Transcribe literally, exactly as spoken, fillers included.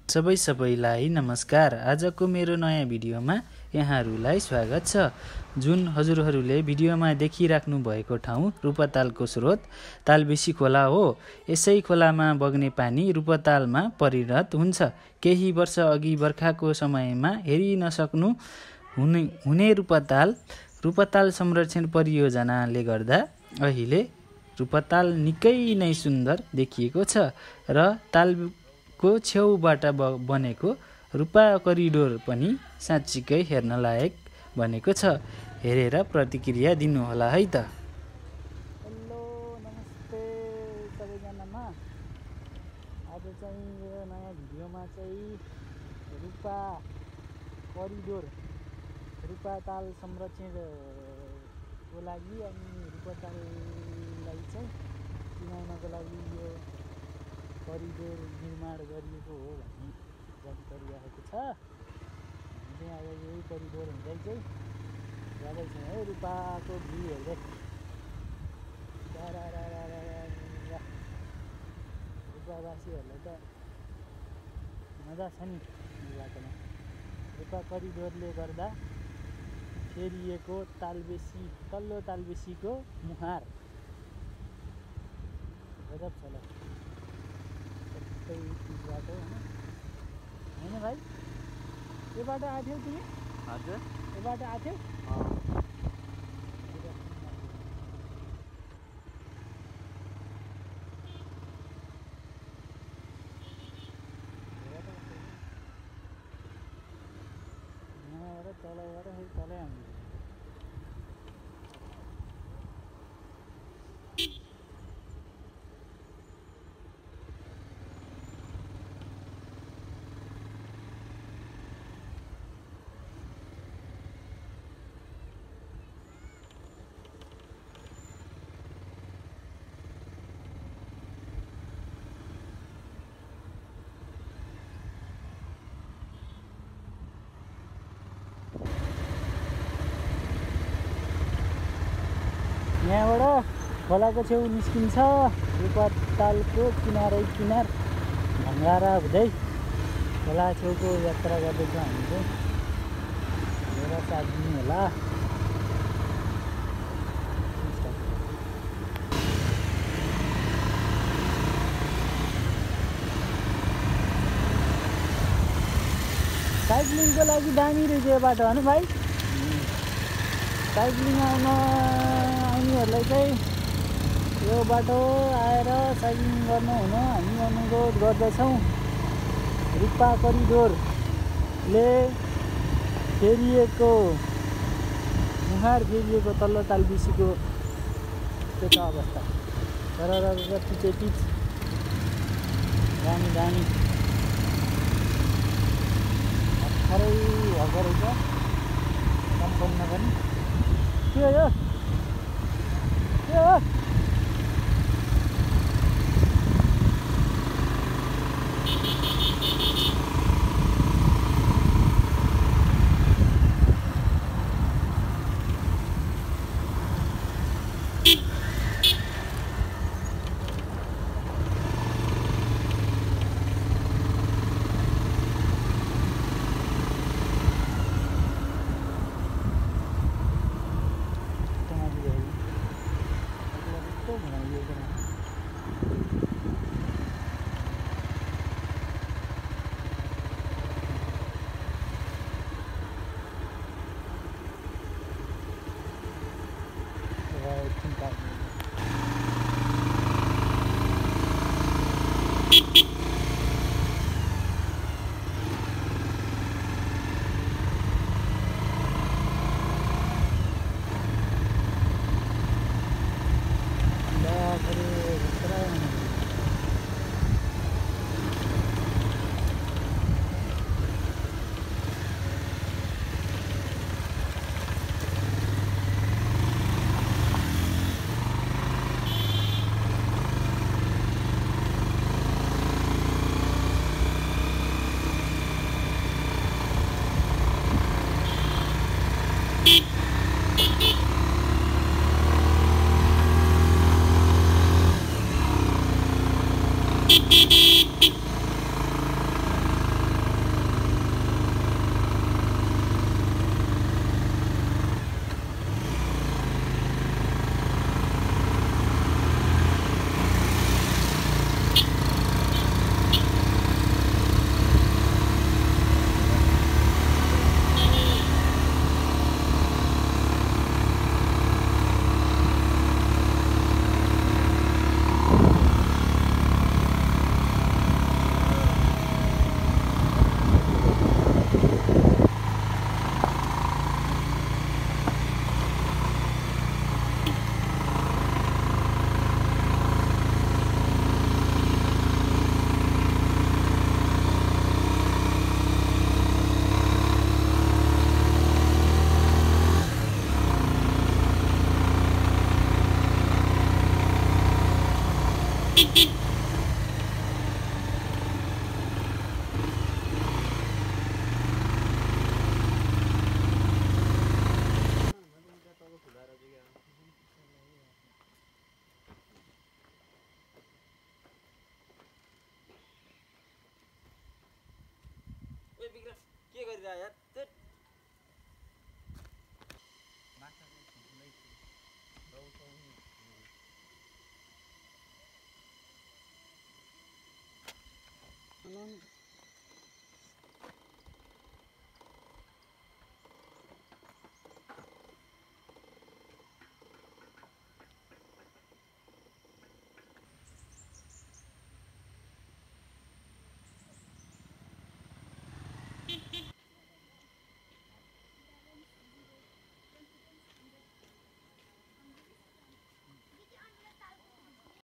सबै सबैलाई नमस्कार। आजको मेरो नयाँ भिडियोमा यहाँहरूलाई स्वागत छ। जुन हजुरहरूले भिडियोमा देखिराख्नु भएको ठाउँ रूपतालको स्रोत तालबेसी खोला हो। यसै खोलामा बग्ने पानी रूपतालमा परिणत हुन्छ। केही वर्ष अघि बर्खाको समयमा हेरि नसक्नु हुने हुने रूपताल रूपताल संरक्षण परियोजनाले गर्दा अहिले रूपताल निकै नै सुन्दर देखिएको छ र ताल को छेउबाट बनेको रूपा करिडोर पनि साँच्चीकै हेर्न लायक बनेको छ। हेरेर प्रतिक्रिया दिनुहोला है त। हेलो नमस्ते सबैजनामा। आज चाहिँ यो नयाँ भिडियोमा चाहिँ रूपा करिडोर रूपाताल संरक्षणको लागि अनि रूपताललाई चाहिँ चिनाउनको लागि यो करिडोर निर्माण गरिएको हो भन्ने जानकारी आएको छ। हामी चाहिँ अब यही करिडोर हुँदै चाहिँ जाँदैछौँ है रूपाको भ्यू हेर्दै। रूपावासीहरूलाई त मजा छ नि यो बाटोमा। रूपा करिडोरले गर्दा फेरिएको तालबेसी तल्लो तालबेसीको मुहार गजब छ ल। बाटो होइन भाइ, यो बाटो आएको थियौ तिमी? हजुर, यो बाटो आएको थियौ? यहाँबाट तल गएर फेरि तलै आउनु। यहाँबाट खोलाको छेउ निस्किन्छ। रूपतालको किनारै किनार भङ्गारा हुँदै खोला छेउको यात्रा गर्दैछौँ हामी चाहिँ। हेरेर साथ दिनु होला। साइक्लिङको लागि दामी रहेछ यो बाटो होइन भाइ? साइक्लिङ आउन आउनेहरूलाई चाहिँ यो बाटो आएर साइक्लिङ गर्नु हुन हामी अनुरोध गर्दछौँ। रूपा करिडोरले फेरिएको मुहार फेरिएको तल्लो तालबेसीको त्यो छ अवस्था। तर पिचेपिच दामी दामी भर्खरै भएको रहेछ सम्पन्न पनि। के हो यो? के हो? ए विक्रम के गरिरह यार त्यट माछाको ठुलै रौताउने अनि